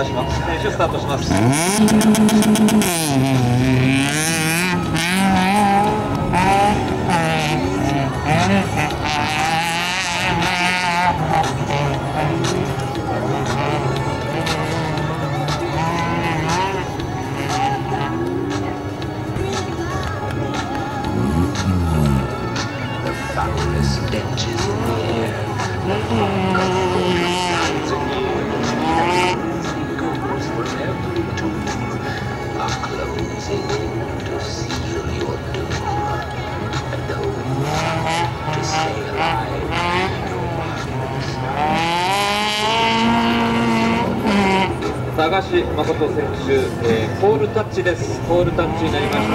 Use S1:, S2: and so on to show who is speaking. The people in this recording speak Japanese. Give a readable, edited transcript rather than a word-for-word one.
S1: 願いします。選手スタートします。探し誠選手、コールタッチです。コールタッチになりました。